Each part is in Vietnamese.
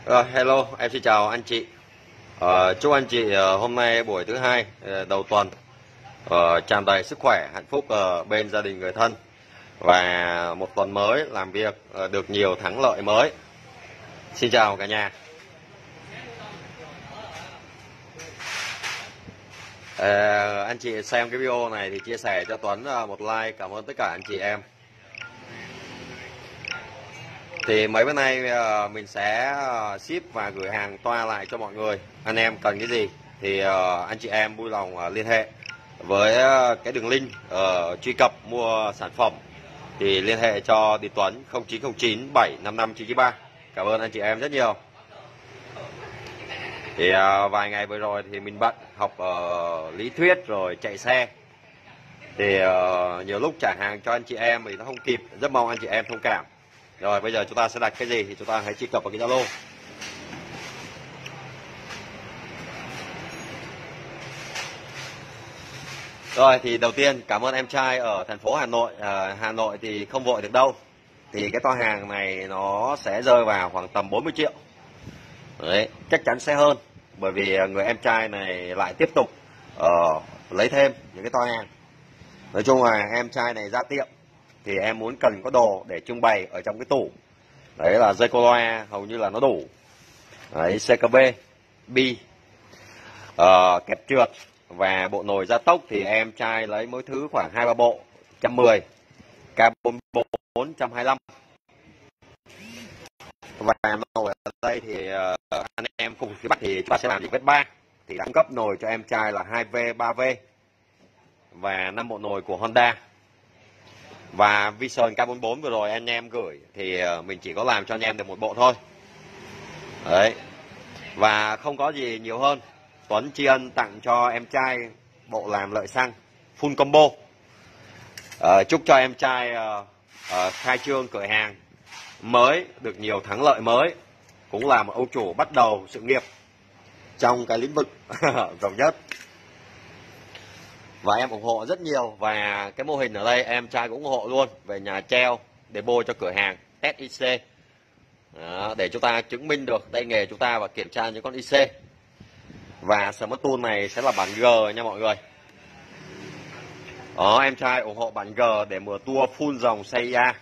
Hello, em xin chào anh chị. Chúc anh chị hôm nay buổi thứ hai đầu tuần tràn đầy sức khỏe, hạnh phúc bên gia đình người thân và một tuần mới làm việc được nhiều thắng lợi mới. Xin chào cả nhà. Anh chị xem cái video này thì chia sẻ cho Tuấn một like, cảm ơn tất cả anh chị em. Thì mấy bữa nay mình sẽ ship và gửi hàng toa lại cho mọi người. Anh em cần cái gì thì anh chị em vui lòng liên hệ với cái đường link truy cập mua sản phẩm thì liên hệ cho Đình Tuấn 0909 755 993. Cảm ơn anh chị em rất nhiều. Thì vài ngày vừa rồi thì mình bận học lý thuyết rồi chạy xe, thì nhiều lúc trả hàng cho anh chị em thì nó không kịp, rất mong anh chị em thông cảm. Rồi bây giờ chúng ta sẽ đặt cái gì thì chúng ta hãy truy cập vào cái Zalo. Rồi thì đầu tiên cảm ơn em trai ở thành phố Hà Nội. Hà Nội thì không vội được đâu. Thì cái toa hàng này nó sẽ rơi vào khoảng tầm 40 triệu. Đấy, chắc chắn sẽ hơn. Bởi vì người em trai này lại tiếp tục lấy thêm những cái toa hàng. Nói chung là em trai này ra tiệm thì em muốn cần có đồ để trưng bày ở trong cái tủ. Đấy là dây cô loa hầu như là nó đủ. Đấy, CKB, bi, kẹp trượt và bộ nồi gia tốc thì em trai lấy mỗi thứ khoảng 2-3 bộ, 110, K44 125. Và nồi ở đây thì anh em cùng phía Bắc thì chúng ta sẽ làm vết 3 thì đã cung cấp nồi cho em trai là 2V, 3V và 5 bộ nồi của Honda. Và Vision K44 vừa rồi anh em gửi thì mình chỉ có làm cho anh em được một bộ thôi. Đấy. Và không có gì nhiều hơn. Tuấn tri ân tặng cho em trai bộ làm lợi xăng full combo. Chúc cho em trai khai trương cửa hàng mới được nhiều thắng lợi mới, cũng là một ông chủ bắt đầu sự nghiệp trong cái lĩnh vực rộng nhất. Và em ủng hộ rất nhiều. Và cái mô hình ở đây em trai cũng ủng hộ luôn. Về nhà treo demo cho cửa hàng test IC. Đó, để chúng ta chứng minh được tay nghề chúng ta và kiểm tra những con IC. Và Smart Tool này sẽ là bản G nha mọi người. Đó, em trai ủng hộ bản G để mở tour full dòng CIA.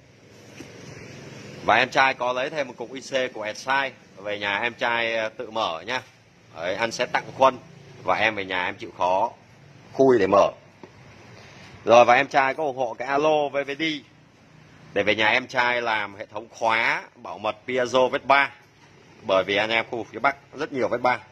Và em trai có lấy thêm một cục IC của Edsize về nhà em trai tự mở nhá. Đấy, anh sẽ tặng khuân và em về nhà em chịu khó khui để mở. Rồi, và em trai có ủng hộ cái alo VVD để về nhà em trai làm hệ thống khóa bảo mật piezo vết 3. Bởi vì anh em khu vực phía Bắc rất nhiều vết 3.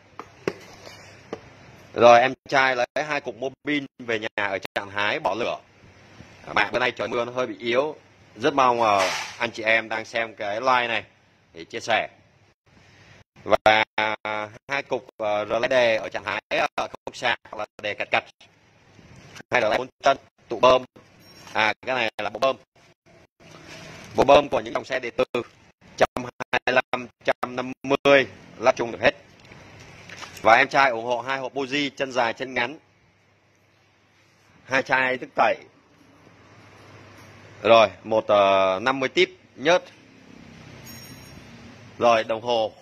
Rồi em trai lấy 2 cục mobin về nhà ở trạng thái bỏ lửa. Bạn bữa nay trời mưa nó hơi bị yếu. Rất mong anh chị em đang xem cái live này thì chia sẻ. Và 2 cục relay ở trạng thái không sạc là để cặt. 2 relay 4 chân, tụ bơm. Cái này là bộ bơm. Bộ bơm của những dòng xe điện tử 125, 150 lắp chung được hết. Và em trai ủng hộ 2 hộp buji chân dài chân ngắn, 2 chai thức tẩy, rồi một 50 tip nhớt, rồi đồng hồ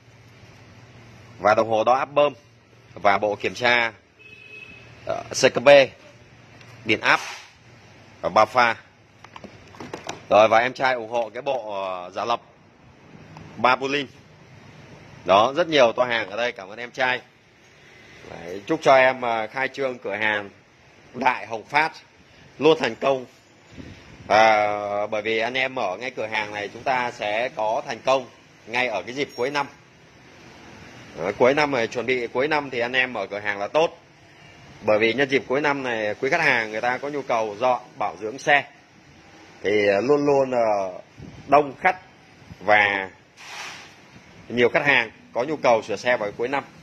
và đồng hồ đo áp bơm và bộ kiểm tra CKB, điện áp và 3 pha. Rồi, và em trai ủng hộ cái bộ giả lập 3 bulin. Đó, rất nhiều toa hàng ở đây, cảm ơn em trai. Đấy, chúc cho em khai trương cửa hàng Đại Hồng Phát luôn thành công. Bởi vì anh em mở ngay cửa hàng này chúng ta sẽ có thành công ngay ở cái dịp cuối năm. Cuối năm này, chuẩn bị cuối năm thì anh em mở cửa hàng là tốt. Bởi vì nhân dịp cuối năm này quý khách hàng người ta có nhu cầu dọn bảo dưỡng xe thì luôn luôn đông khách và nhiều khách hàng có nhu cầu sửa xe vào cuối năm.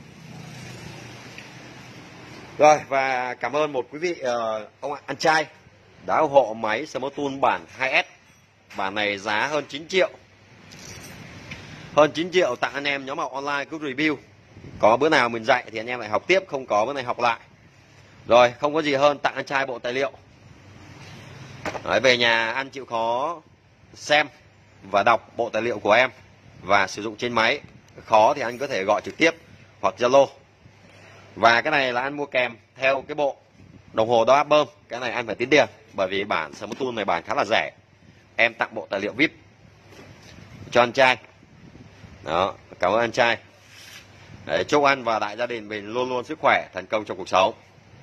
Rồi, và cảm ơn một quý vị ông anh trai đã ủng hộ máy Smart Tool bản 2S. Bản này giá hơn 9 triệu. Hơn 9 triệu tặng anh em nhóm học online cứ review. Có bữa nào mình dạy thì anh em lại học tiếp, không có bữa này học lại. Rồi, không có gì hơn tặng anh trai bộ tài liệu. Đấy, về nhà ăn chịu khó xem và đọc bộ tài liệu của em và sử dụng trên máy. khó thì anh có thể gọi trực tiếp hoặc Zalo. Và cái này là anh mua kèm theo cái bộ đồng hồ đo áp bơm. Cái này anh phải tính tiền, bởi vì bản Smart Tool này bản khá là rẻ. Em tặng bộ tài liệu VIP cho anh trai. Đó, cảm ơn anh trai. Đấy, chúc anh và đại gia đình mình luôn luôn sức khỏe, thành công trong cuộc sống.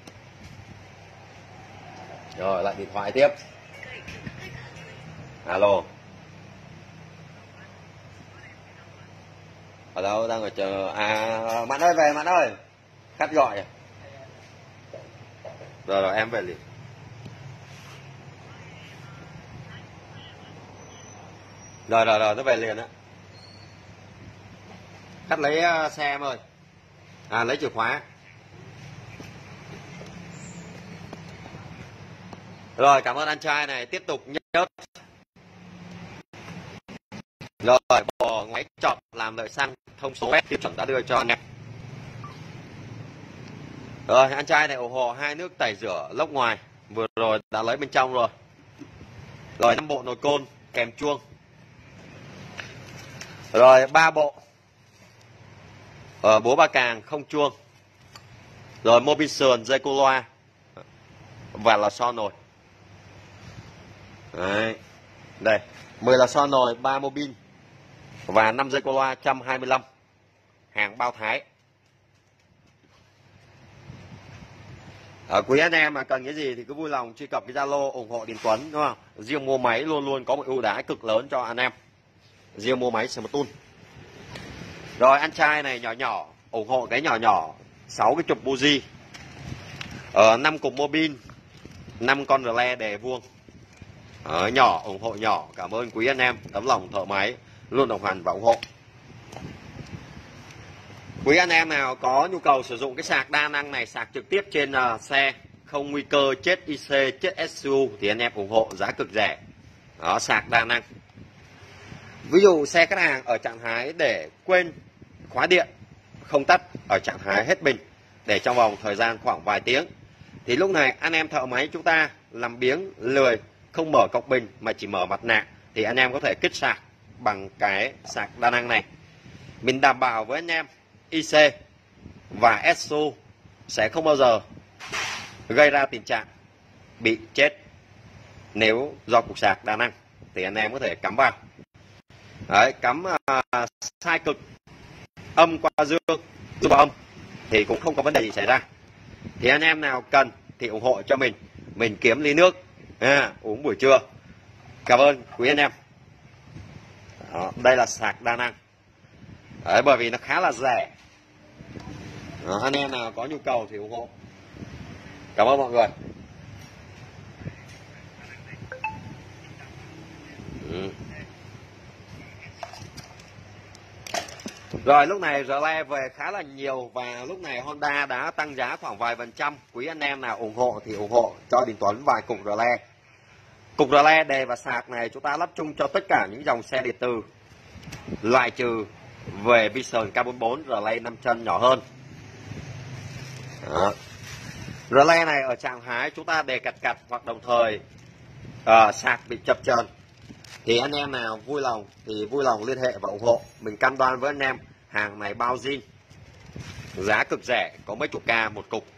Rồi lại điện thoại tiếp. Alo. Ở đâu đang ở chờ? À, Mạn ơi về, Mạn ơi. Khách gọi à? Rồi em về liền. Rồi nó về liền á. Khách lấy xe em ơi. À, lấy chìa khóa. Rồi, cảm ơn anh trai này. Tiếp tục nhớ. Rồi, bộ máy chọn làm lợi xăng thông số tiêu chuẩn đã đưa cho anh em. Rồi, anh trai này ủng hộ 2 nước tẩy rửa lốc ngoài. Vừa rồi đã lấy bên trong rồi. Rồi, 5 bộ nồi côn kèm chuông. Rồi, 3 bộ búa ba càng không chuông. Rồi, mô bin sườn, dây cô loa và là xo nồi. Đấy. Đây, 10 là xo nồi, 3 mô bin và 5 dây cô loa 125. Hàng bao Thái. Quý anh em mà cần cái gì thì cứ vui lòng truy cập cái Zalo ủng hộ Điền Tuấn, đúng không? Riêng mua máy luôn luôn có một ưu đãi cực lớn cho anh em. Riêng mua máy Smart Tool. Rồi, anh trai này nhỏ nhỏ ủng hộ cái nhỏ nhỏ 6 cái chụp buji, 5 cục mô bin, 5 con rle đề vuông. Nhỏ ủng hộ nhỏ. Cảm ơn quý anh em tấm lòng thợ máy luôn đồng hành và ủng hộ. Quý anh em nào có nhu cầu sử dụng cái sạc đa năng này, sạc trực tiếp trên xe, không nguy cơ chết IC, chết SU thì anh em ủng hộ giá cực rẻ. Đó, sạc đa năng. Ví dụ xe khách hàng ở trạng thái để quên khóa điện, không tắt, ở trạng thái hết pin để trong vòng thời gian khoảng vài tiếng, thì lúc này anh em thợ máy chúng ta làm biếng lười không mở cọc bình mà chỉ mở mặt nạ, thì anh em có thể kích sạc bằng cái sạc đa năng này. Mình đảm bảo với anh em IC và SU sẽ không bao giờ gây ra tình trạng bị chết nếu do cục sạc đa năng. Thì anh em có thể cắm vào. Đấy, cắm sai cực, âm qua dương, dương qua âm thì cũng không có vấn đề gì xảy ra. Thì anh em nào cần thì ủng hộ cho mình kiếm ly nước uống buổi trưa. Cảm ơn quý anh em. Đó, đây là sạc đa năng. Đấy, bởi vì nó khá là rẻ. Đó, anh em nào có nhu cầu thì ủng hộ. Cảm ơn mọi người. Rồi, lúc này rle về khá là nhiều và lúc này Honda đã tăng giá khoảng vài %. Quý anh em nào ủng hộ thì ủng hộ cho Đình Tuấn vài cục rle. Cục rle đề và sạc này chúng ta lắp chung cho tất cả những dòng xe điện tử, loại trừ về Vision K44 rle 5 chân nhỏ hơn. Đó. Rle này ở trạng thái chúng ta đề cặt hoặc đồng thời sạc bị chập chờn thì anh em nào vui lòng thì vui lòng liên hệ và ủng hộ. Mình cam đoan với anh em hàng này bao zin, giá cực rẻ, có mấy chục k một cục.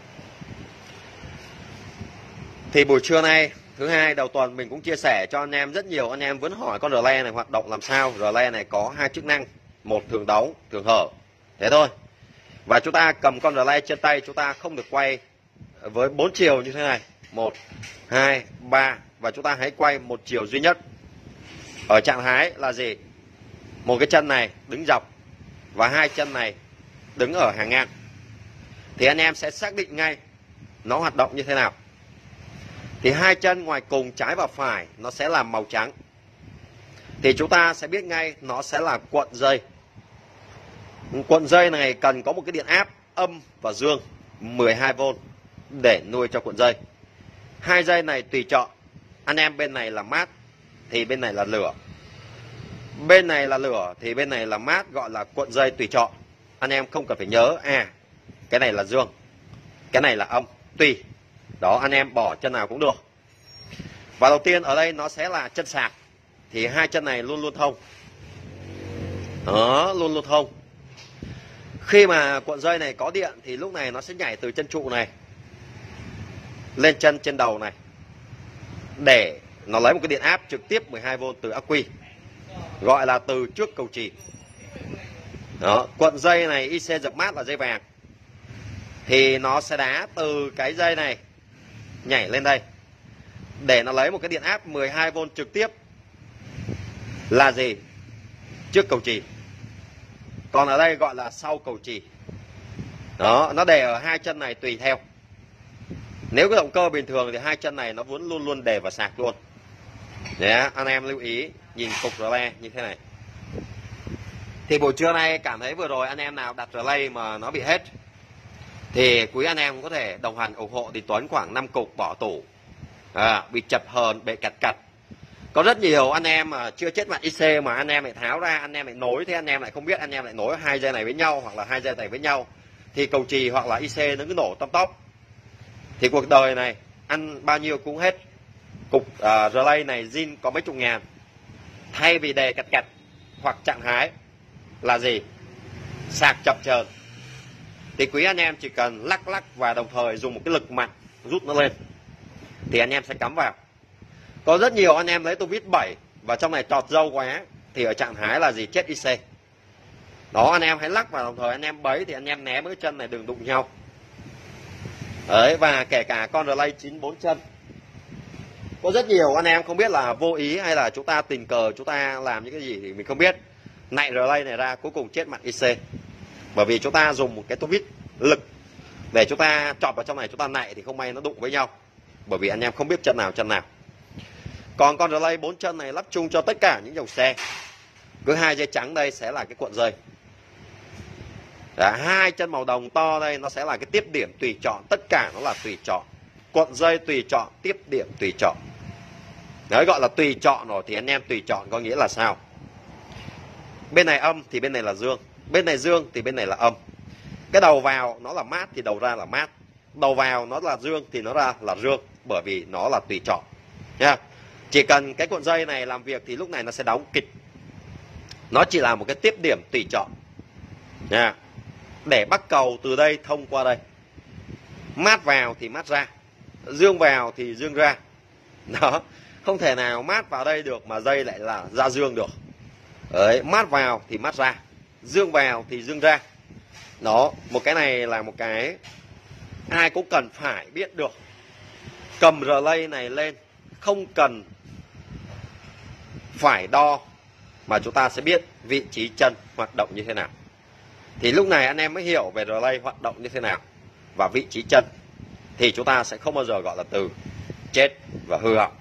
Thì buổi trưa nay thứ hai đầu tuần mình cũng chia sẻ cho anh em rất nhiều. Anh em vẫn hỏi con rle này hoạt động làm sao. Rle này có 2 chức năng, một thường đóng, thường hở, thế thôi. Và chúng ta cầm con rle trên tay, chúng ta không được quay với 4 chiều như thế này, 1, 2, 3, và chúng ta hãy quay một chiều duy nhất. Ở trạng thái là gì? Một cái chân này đứng dọc và 2 chân này đứng ở hàng ngang. Thì anh em sẽ xác định ngay nó hoạt động như thế nào. Thì 2 chân ngoài cùng trái và phải nó sẽ là màu trắng. Thì chúng ta sẽ biết ngay nó sẽ là cuộn dây. Cuộn dây này cần có một cái điện áp âm và dương 12V để nuôi cho cuộn dây. 2 dây này tùy chọn. Anh em bên này là mát thì bên này là lửa. Bên này là lửa thì bên này là mát, gọi là cuộn dây tùy chọn. Anh em không cần phải nhớ cái này là dương, cái này là âm, tùy. Đó, anh em bỏ chân nào cũng được. Và đầu tiên ở đây nó sẽ là chân sạc. Thì 2 chân này luôn luôn thông. Đó, luôn luôn thông. Khi mà cuộn dây này có điện thì lúc này nó sẽ nhảy từ chân trụ này lên chân trên đầu này để nó lấy một cái điện áp trực tiếp 12V từ ắc quy, gọi là từ trước cầu chì. Đó, cuộn dây này IC dập mát là dây vàng thì nó sẽ đá từ cái dây này nhảy lên đây để nó lấy một cái điện áp 12V trực tiếp là gì? Trước cầu chì. Còn ở đây gọi là sau cầu chì. Đó, nó để ở hai chân này tùy theo. Nếu cái động cơ bình thường thì hai chân này nó vẫn luôn luôn để vào sạc luôn. Đấy, anh em lưu ý nhìn cục relay như thế này. Thì buổi trưa nay cảm thấy vừa rồi anh em nào đặt relay mà nó bị hết thì quý anh em có thể đồng hành ủng hộ thì Tuấn khoảng 5 cục bỏ tủ. Bị chập hờn, bị cặt. Có rất nhiều anh em mà chưa chết mặt IC mà anh em lại tháo ra, anh em lại nối, thế anh em lại không biết, anh em lại nối hai dây này với nhau hoặc là hai dây này với nhau thì cầu chì hoặc là IC nó cứ nổ tăm tóc. Thì cuộc đời này ăn bao nhiêu cũng hết. Cục relay này zin có mấy chục ngàn. Thay vì đề cặt hoặc chặn hái là gì? Sạc chập chờn. Thì quý anh em chỉ cần lắc và đồng thời dùng một cái lực mạnh rút nó lên thì anh em sẽ cắm vào. Có rất nhiều anh em lấy tô vít 7 và trong này trọt dâu quá thì ở trạng thái là gì? Chết IC. Đó, anh em hãy lắc và đồng thời anh em bấy thì anh em né mấy chân này đừng đụng nhau. Đấy, và kể cả con relay 94 chân. Có rất nhiều anh em không biết là vô ý hay là chúng ta tình cờ chúng ta làm những cái gì thì mình không biết. Nạy relay này ra cuối cùng chết mặt IC. Bởi vì chúng ta dùng một cái tô vít lực để chúng ta chọt vào trong này chúng ta nạy thì không may nó đụng với nhau. Bởi vì anh em không biết chân nào chân nào. Còn con relay 4 chân này lắp chung cho tất cả những dòng xe. Cứ hai dây trắng đây sẽ là cái cuộn dây. Hai chân màu đồng to đây nó sẽ là cái tiếp điểm tùy chọn. Tất cả nó là tùy chọn. Cuộn dây tùy chọn, tiếp điểm tùy chọn. Đấy, gọi là tùy chọn rồi thì anh em tùy chọn có nghĩa là sao? Bên này âm thì bên này là dương. Bên này dương thì bên này là âm. Cái đầu vào nó là mát thì đầu ra là mát. Đầu vào nó là dương thì nó ra là dương. Bởi vì nó là tùy chọn nha. Chỉ cần cái cuộn dây này làm việc thì lúc này nó sẽ đóng kịch. Nó chỉ là một cái tiếp điểm tùy chọn nha. Để bắc cầu từ đây thông qua đây. Mát vào thì mát ra, dương vào thì dương ra. Đó, không thể nào mát vào đây được mà dây lại là ra dương được. Đấy, mát vào thì mát ra, dương vào thì dương ra. Đó, một cái này là một cái ai cũng cần phải biết được. Cầm relay này lên không cần phải đo mà chúng ta sẽ biết vị trí chân hoạt động như thế nào. Thì lúc này anh em mới hiểu về relay hoạt động như thế nào và vị trí chân. Thì chúng ta sẽ không bao giờ gọi là từ chết và hư hỏng.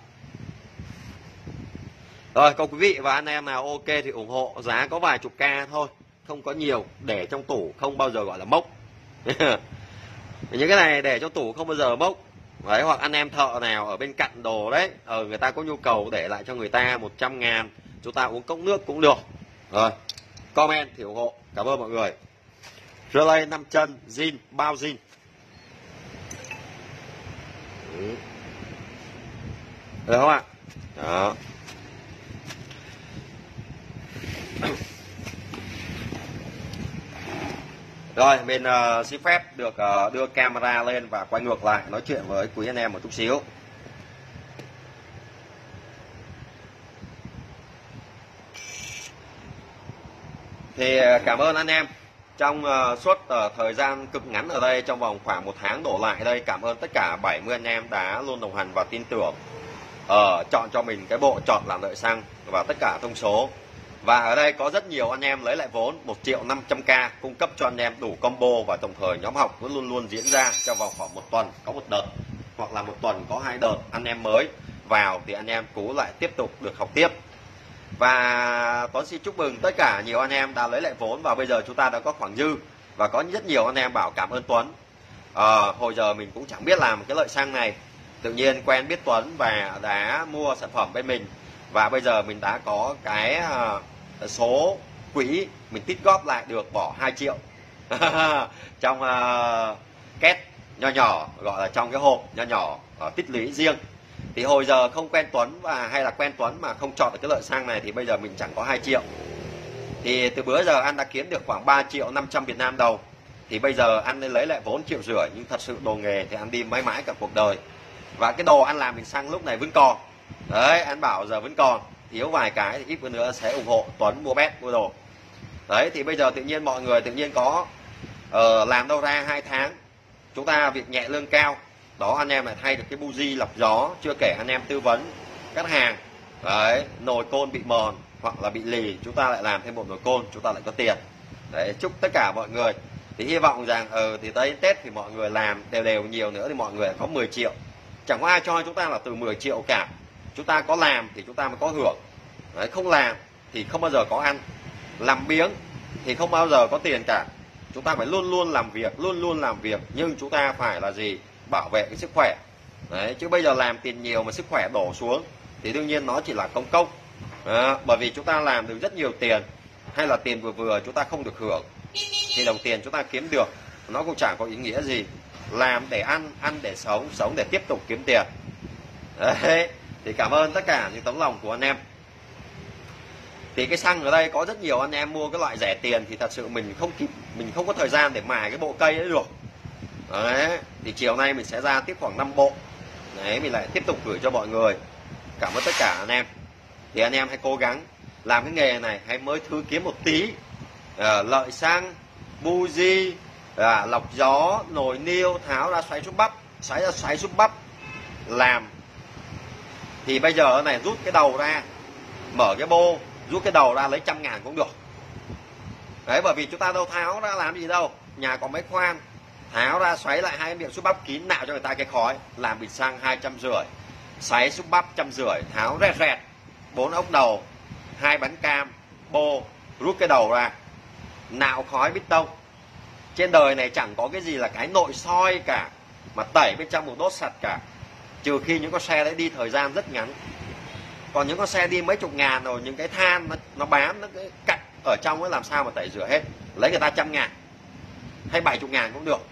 Rồi, còn quý vị và anh em nào ok thì ủng hộ. Giá có vài chục k thôi, không có nhiều. Để trong tủ không bao giờ gọi là mốc. Những cái này để trong tủ không bao giờ mốc. Đấy, hoặc anh em thợ nào ở bên cạnh đồ đấy, người ta có nhu cầu để lại cho người ta 100.000, chúng ta uống cốc nước cũng được. Rồi, comment thì ủng hộ. Cảm ơn mọi người. Relay 5 chân, zin, bao zin. Được không ạ? Đó. Rồi, mình xin phép được đưa camera lên và quay ngược lại nói chuyện với quý anh em một chút xíu. Thì cảm ơn anh em trong suốt thời gian cực ngắn ở đây, trong vòng khoảng 1 tháng đổ lại đây. Cảm ơn tất cả 70 anh em đã luôn đồng hành và tin tưởng chọn cho mình cái bộ chọn làm lợi xăng và tất cả thông số. Và ở đây có rất nhiều anh em lấy lại vốn 1.500.000 cung cấp cho anh em đủ combo, và đồng thời nhóm học cũng luôn luôn diễn ra trong vòng khoảng 1 tuần có 1 đợt hoặc là 1 tuần có 2 đợt. Anh em mới vào thì anh em cũng lại tiếp tục được học tiếp. Và Tuấn xin chúc mừng tất cả nhiều anh em đã lấy lại vốn và bây giờ chúng ta đã có khoảng dư. Và có rất nhiều anh em bảo cảm ơn Tuấn. Hồi giờ mình cũng chẳng biết làm cái lợi xăng này, tự nhiên quen biết Tuấn và đã mua sản phẩm bên mình. Và bây giờ mình đã có cái số quỹ mình tích góp lại được bỏ 2 triệu trong két nho nhỏ, gọi là trong cái hộp nho nhỏ tích lũy riêng. Thì hồi giờ không quen Tuấn và hay là quen Tuấn mà không chọn được cái lợi xăng này thì bây giờ mình chẳng có 2 triệu. Thì từ bữa giờ anh đã kiếm được khoảng 3 triệu 500 Việt Nam đồng. Thì bây giờ anh nên lấy lại vốn 1,5 triệu, nhưng thật sự đồ nghề thì anh đi mãi mãi cả cuộc đời. Và cái đồ anh làm mình xăng lúc này vẫn còn. Đấy, anh bảo giờ vẫn còn. Thiếu vài cái thì ít bữa nữa sẽ ủng hộ Tuấn mua bét mua đồ. Đấy, thì bây giờ tự nhiên mọi người tự nhiên có làm đâu ra 2 tháng. Chúng ta việc nhẹ lương cao. Đó, anh em lại thay được cái buji lọc gió. Chưa kể anh em tư vấn khách hàng. Đấy, nồi côn bị mòn hoặc là bị lì, chúng ta lại làm thêm một nồi côn, chúng ta lại có tiền. Đấy, chúc tất cả mọi người thì hy vọng rằng thì tới Tết thì mọi người làm đều đều nhiều nữa thì mọi người có 10 triệu. Chẳng có ai cho chúng ta là từ 10 triệu cả. Chúng ta có làm thì chúng ta mới có hưởng. Đấy, không làm thì không bao giờ có ăn. Làm biếng thì không bao giờ có tiền cả. Chúng ta phải luôn luôn làm việc, luôn luôn làm việc, nhưng chúng ta phải là gì? Bảo vệ cái sức khỏe. Đấy, chứ bây giờ làm tiền nhiều mà sức khỏe đổ xuống thì đương nhiên nó chỉ là công công. Bởi vì chúng ta làm được rất nhiều tiền, hay là tiền vừa vừa chúng ta không được hưởng, thì đồng tiền chúng ta kiếm được nó cũng chẳng có ý nghĩa gì. Làm để ăn, ăn để sống, sống để tiếp tục kiếm tiền. Đấy, thì cảm ơn tất cả những tấm lòng của anh em. Thì cái xăng ở đây có rất nhiều anh em mua cái loại rẻ tiền thì thật sự mình không có thời gian để mài cái bộ cây ấy được. Đấy, thì chiều nay mình sẽ ra tiếp khoảng 5 bộ. Đấy, mình lại tiếp tục gửi cho mọi người. Cảm ơn tất cả anh em. Thì anh em hãy cố gắng làm cái nghề này, hãy mới thứ kiếm một tí. Lợi xăng, buji, lọc gió, nồi niêu, tháo ra xoáy xúc bắp, xoáy ra xoáy xúc bắp, làm. Thì bây giờ này rút cái đầu ra, mở cái bô, rút cái đầu ra lấy 100.000 cũng được. Đấy, bởi vì chúng ta đâu tháo ra làm gì đâu, nhà có mấy khoan, tháo ra xoáy lại hai miệng xúc bắp kín, nạo cho người ta cái khói, làm bịt xăng 250, xoáy xúc bắp 150, tháo rẹt rẹt 4 ốc đầu, 2 bánh cam, bô, rút cái đầu ra, nạo khói bít tông. Trên đời này chẳng có cái gì là cái nội soi cả, mà tẩy bên trong một đốt sạch cả, trừ khi những con xe đấy đi thời gian rất ngắn. Còn những con xe đi mấy chục ngàn rồi, những cái than nó bám, nó cái cặn ở trong ấy, làm sao mà tẩy rửa hết. Lấy người ta 100.000 hay 70.000 cũng được.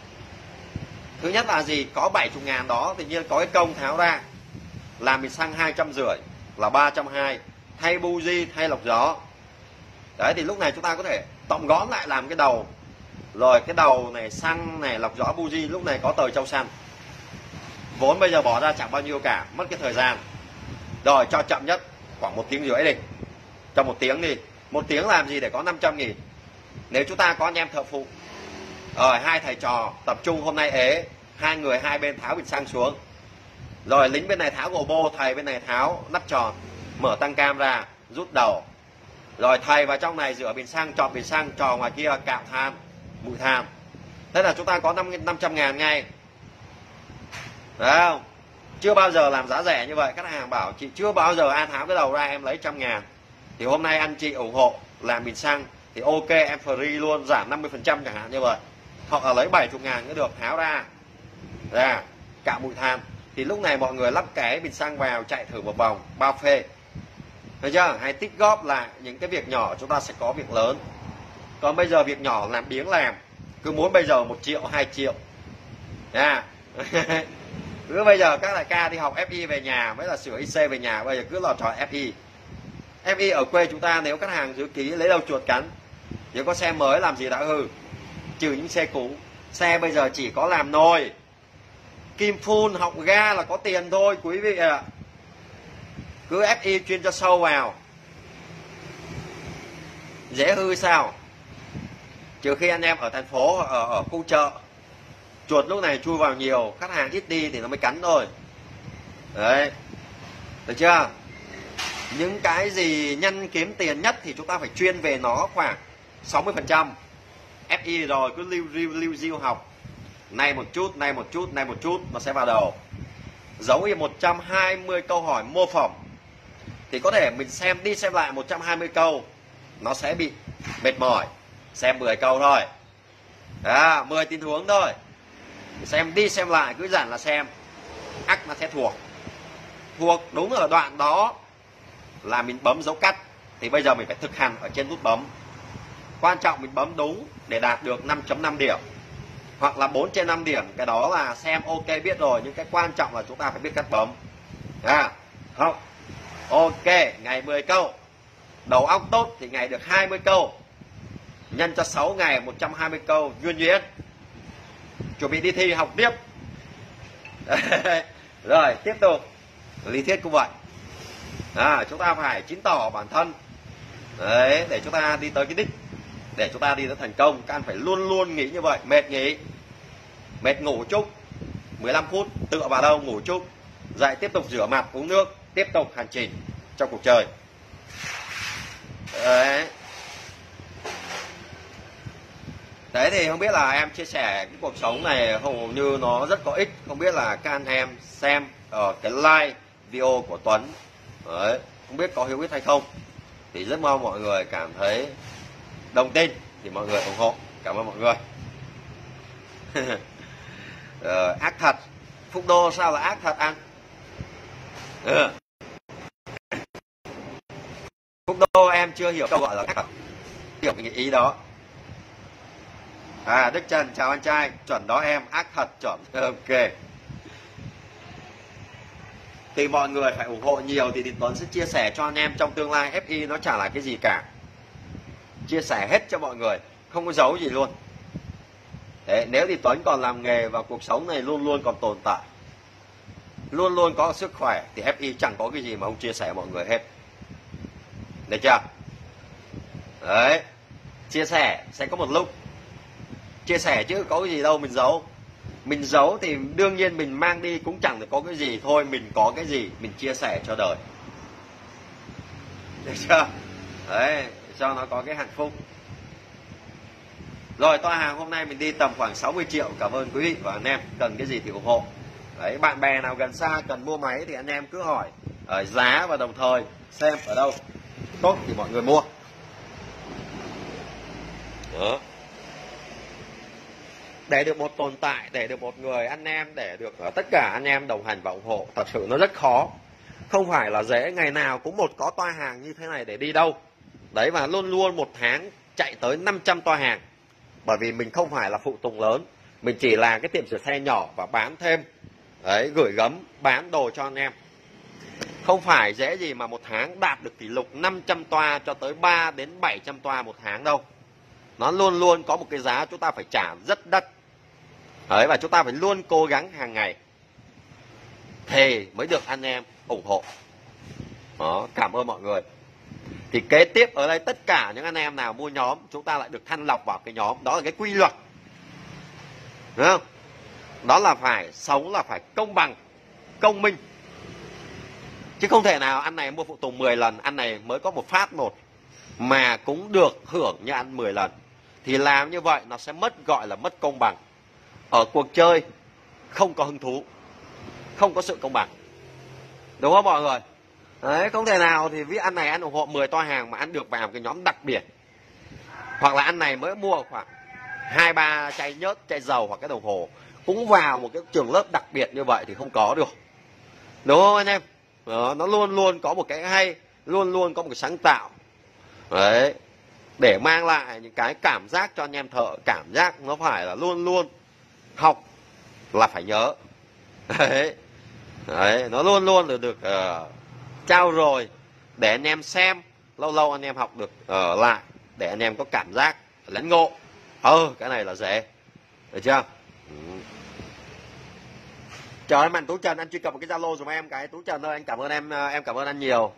Thứ nhất là gì? Có 70.000 đó tự nhiên có cái công tháo ra, làm bịt xăng 250 là 320, thay buji, thay lọc gió. Đấy, thì lúc này chúng ta có thể tổng gón lại làm cái đầu. Rồi cái đầu này, xăng này, lọc gió, buji, lúc này có tờ châu xanh. Vốn bây giờ bỏ ra chẳng bao nhiêu cả, mất cái thời gian. Rồi cho chậm nhất khoảng 1,5 tiếng đi. Trong 1 tiếng đi. 1 tiếng làm gì để có 500.000. Nếu chúng ta có anh em thợ phụ, 2 thầy trò tập trung hôm nay ế, 2 người 2 bên tháo bịt xăng xuống. Rồi lính bên này tháo gồ bô, thầy bên này tháo nắp tròn, mở tăng cam ra, rút đầu. Rồi thầy vào trong này rửa bịt xăng, chọn bịt xăng, trò ngoài kia cạo than, bụi than. Thế là chúng ta có 500.000 ngay. Đấy không? Chưa bao giờ làm giá rẻ như vậy. Khách hàng bảo chị chưa bao giờ ai tháo cái đầu ra em lấy 100.000. Thì hôm nay anh chị ủng hộ làm bịt xăng thì ok, em free luôn, giảm 50% chẳng hạn như vậy. Hoặc là lấy 70.000 cũng được, tháo ra cạo bụi than. Thì lúc này mọi người lắp cái bịt xăng vào, chạy thử một vòng, bao phê. Thấy chưa? Hãy tích góp lại những cái việc nhỏ, chúng ta sẽ có việc lớn. Còn bây giờ việc nhỏ làm biếng làm, cứ muốn bây giờ 1 triệu, 2 triệu. Cứ bây giờ các đại ca đi học FI về nhà, mới là sửa IC về nhà, bây giờ cứ lò trò FI. FI ở quê chúng ta nếu khách hàng giữ ký lấy đâu chuột cắn. Nếu có xe mới làm gì đã hư, trừ những xe cũ. Xe bây giờ chỉ có làm nồi, kim phun, họng ga là có tiền thôi quý vị ạ. Cứ FI chuyên cho sâu vào, dễ hư sao. Trừ khi anh em ở thành phố, ở khu chợ, chuột lúc này chui vào nhiều, khách hàng ít đi thì nó mới cắn thôi. Đấy, được chưa? Những cái gì nhân kiếm tiền nhất thì chúng ta phải chuyên về nó khoảng 60%. FI rồi cứ lưu diêu học, nay một chút, nay một chút, nay một chút, nó sẽ vào đầu. Giống như 120 câu hỏi mô phỏng thì có thể mình xem đi xem lại 120 câu nó sẽ bị mệt mỏi. Xem 10 câu thôi, 10 tình huống thôi, xem đi xem lại, cứ dặn là xem, ắt nó sẽ thuộc đúng ở đoạn đó là mình bấm dấu cắt. Thì bây giờ mình phải thực hành ở trên nút bấm. Quan trọng mình bấm đúng để đạt được 5.5 điểm hoặc là 4/5 điểm. Cái đó là xem ok biết rồi, nhưng cái quan trọng là chúng ta phải biết cách bấm. Không? Ok, ngày 10 câu Đầu óc tốt thì ngày được 20 câu, nhân cho 6 ngày 120 câu, duyên duyên. Chuẩn bị đi thi học tiếp. Rồi tiếp tục, lý thuyết cũng vậy. Chúng ta phải chứng tỏ bản thân đấy, để chúng ta đi tới cái đích, để chúng ta đi tới thành công. Các anh phải luôn luôn nghĩ như vậy. Mệt nghỉ, mệt ngủ chút 15 phút, tựa vào đâu ngủ chút, dậy tiếp tục rửa mặt uống nước, tiếp tục hành trình trong cuộc chơi đấy. Đấy thì không biết là em chia sẻ cái cuộc sống này hầu như nó rất có ích. Không biết là các anh em xem ở cái like video của Tuấn đấy, không biết có hữu ích hay không, thì rất mong mọi người cảm thấy đồng tin thì mọi người ủng hộ. Cảm ơn mọi người. Ác thật. Phúc Đô sao là ác thật anh? Phúc Đô em chưa hiểu câu gọi là ác thật, hiểu cái ý đó. Đức Trần chào anh trai, chuẩn đó em, ác thật chuẩn. Ok. Thì mọi người phải ủng hộ nhiều thì Tuấn sẽ chia sẻ cho anh em trong tương lai. FI nó chả là cái gì cả, chia sẻ hết cho mọi người, không có giấu gì luôn. Đấy, nếu thì Tuấn còn làm nghề và cuộc sống này luôn luôn còn tồn tại, luôn luôn có sức khỏe, thì FI chẳng có cái gì mà không chia sẻ mọi người hết. Được chưa? Đấy, chia sẻ sẽ có một lúc chia sẻ chứ có cái gì đâu mình giấu. Mình giấu thì đương nhiên mình mang đi cũng chẳng được có cái gì thôi. Mình có cái gì mình chia sẻ cho đời. Được chưa? Đấy, cho nó có cái hạnh phúc. Rồi, toa hàng hôm nay mình đi tầm khoảng 60 triệu. Cảm ơn quý vị và anh em. Cần cái gì thì ủng hộ. Đấy, bạn bè nào gần xa cần mua máy thì anh em cứ hỏi giá và đồng thời xem ở đâu tốt thì mọi người mua. Đó. Để được một tồn tại, để được một người anh em, để được tất cả anh em đồng hành và ủng hộ, thật sự nó rất khó. Không phải là dễ, ngày nào cũng một có toa hàng như thế này để đi đâu. Đấy, và luôn luôn một tháng chạy tới 500 toa hàng. Bởi vì mình không phải là phụ tùng lớn, mình chỉ là cái tiệm sửa xe nhỏ và bán thêm. Đấy, gửi gắm, bán đồ cho anh em. Không phải dễ gì mà một tháng đạt được kỷ lục 500 toa cho tới 3 đến 700 toa một tháng đâu. Nó luôn luôn có một cái giá chúng ta phải trả rất đắt. Đấy, và chúng ta phải luôn cố gắng hàng ngày thì mới được anh em ủng hộ. Đó, cảm ơn mọi người. Thì kế tiếp ở đây tất cả những anh em nào mua nhóm, chúng ta lại được thanh lọc vào cái nhóm. Đó là cái quy luật, đúng không? Đó là phải sống là phải công bằng, công minh. Chứ không thể nào anh này mua phụ tùng 10 lần, anh này mới có một phát một mà cũng được hưởng như ăn 10 lần. Thì làm như vậy nó sẽ mất, gọi là mất công bằng. Ở cuộc chơi không có hứng thú, không có sự công bằng, đúng không mọi người? Đấy, không thể nào thì ví anh này ăn ủng hộ 10 toa hàng mà ăn được vào cái nhóm đặc biệt, hoặc là anh này mới mua khoảng 2-3 chai nhớt, chai dầu hoặc cái đồng hồ cũng vào một cái trường lớp đặc biệt như vậy thì không có được, đúng không anh em? Đó, nó luôn luôn có một cái hay, luôn luôn có một cái sáng tạo. Đấy, để mang lại những cái cảm giác cho anh em thợ, cảm giác nó phải là luôn luôn học là phải nhớ. Đấy, đấy, nó luôn luôn được trao dồi để anh em xem, lâu lâu anh em học được lại để anh em có cảm giác lãnh ngộ. Cái này là dễ, được chưa? Trời ơi, Mạnh Tú Trần, anh truy cập một cái Zalo giùm em cái. Tú Trần ơi, anh cảm ơn em cảm ơn anh nhiều.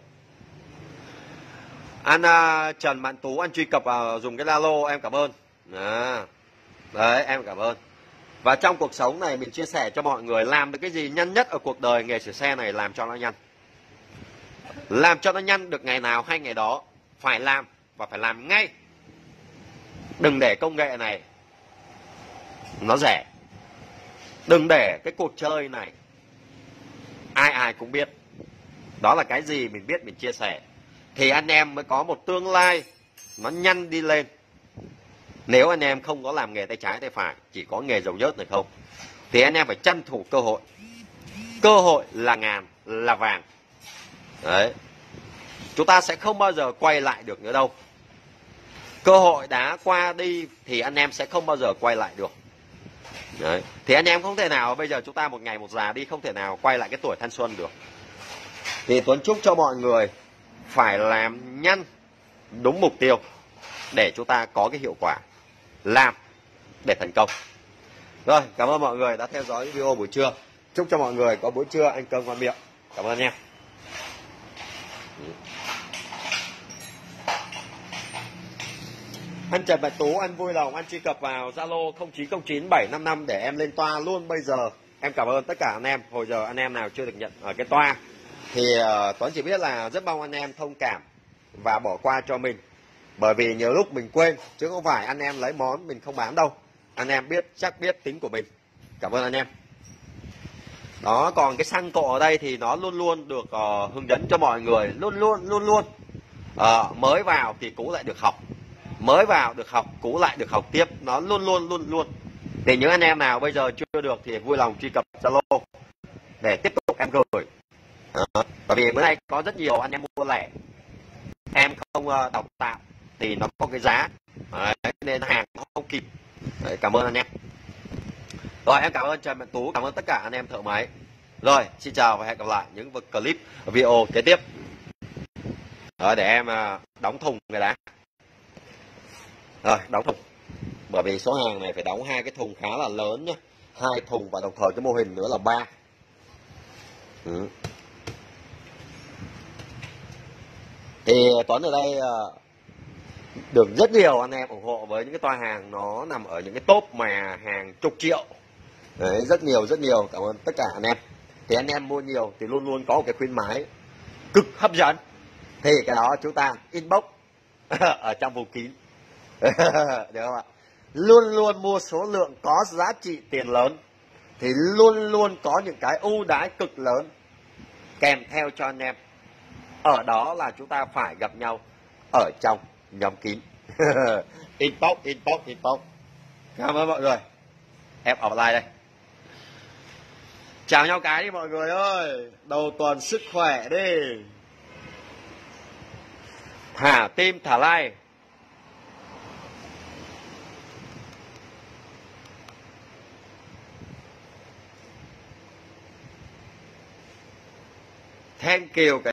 Anh Trần Mạnh Tú, anh truy cập dùng cái Zalo, em cảm ơn. Đấy, em cảm ơn. Và trong cuộc sống này mình chia sẻ cho mọi người làm được cái gì nhanh nhất ở cuộc đời nghề sửa xe này, làm cho nó nhanh. Làm cho nó nhanh được ngày nào hay ngày đó. Phải làm và phải làm ngay. Đừng để công nghệ này nó rẻ. Đừng để cái cuộc chơi này ai ai cũng biết. Đó là cái gì mình biết mình chia sẻ thì anh em mới có một tương lai nó nhanh đi lên. Nếu anh em không có làm nghề tay trái tay phải, chỉ có nghề dầu nhớt này không, thì anh em phải tranh thủ cơ hội. Cơ hội là ngàn là vàng. Đấy, chúng ta sẽ không bao giờ quay lại được nữa đâu. Cơ hội đã qua đi thì anh em sẽ không bao giờ quay lại được. Đấy, thì anh em không thể nào bây giờ chúng ta một ngày một già đi, không thể nào quay lại cái tuổi thanh xuân được. Thì Tuấn chúc cho mọi người phải làm nhanh đúng mục tiêu để chúng ta có cái hiệu quả làm để thành công. Rồi, cảm ơn mọi người đã theo dõi video buổi trưa. Chúc cho mọi người có bữa trưa ăn cơm ngon miệng. Cảm ơn nha. Anh Trần Bạch Tú, anh vui lòng anh truy cập vào Zalo 09097555 để em lên toa luôn bây giờ. Em cảm ơn tất cả anh em. Hồi giờ anh em nào chưa được nhận ở cái toa thì Tuấn chỉ biết là rất mong anh em thông cảm và bỏ qua cho mình. Bởi vì nhiều lúc mình quên, chứ không phải anh em lấy món mình không bán đâu. Anh em chắc biết tính của mình. Cảm ơn anh em. Đó, còn cái xăng cộ ở đây thì nó luôn luôn được hướng dẫn cho mọi người. Luôn luôn. Mới vào thì cũ lại được học. Mới vào được học, cũ lại được học tiếp. Nó luôn luôn. Thì những anh em nào bây giờ chưa được thì vui lòng truy cập Zalo để tiếp tục em gửi. Bởi vì bữa nay có rất nhiều anh em mua lẻ, em không đọc tạo thì nó có cái giá. Đấy, nên hàng không kịp. Đấy, cảm ơn anh em. Rồi, em cảm ơn Trần Mạnh Tú, cảm ơn tất cả anh em thợ máy. Rồi, xin chào và hẹn gặp lại những clip video kế tiếp. Rồi, để em đóng thùng cái đã. Rồi, đóng thùng. Bởi vì số hàng này phải đóng 2 cái thùng khá là lớn nhé. 2 thùng và đồng thời cái mô hình nữa là 3. Thì Tuấn ở đây được rất nhiều anh em ủng hộ với những cái toa hàng nó nằm ở những cái top mà hàng chục triệu. Đấy, rất nhiều. Cảm ơn tất cả anh em. Thì anh em mua nhiều thì luôn luôn có một cái khuyến mãi cực hấp dẫn. Thì cái đó chúng ta inbox ở trong vùng kín. Được không ạ? Luôn luôn mua số lượng có giá trị tiền lớn thì luôn luôn có những cái ưu đãi cực lớn kèm theo cho anh em. Ở đó là chúng ta phải gặp nhau ở trong nhóm kín. Inbox. Cảm ơn mọi người. Em offline đây. Chào nhau cái đi mọi người ơi. Đầu tuần sức khỏe đi. Thả tim thả like. Thank you.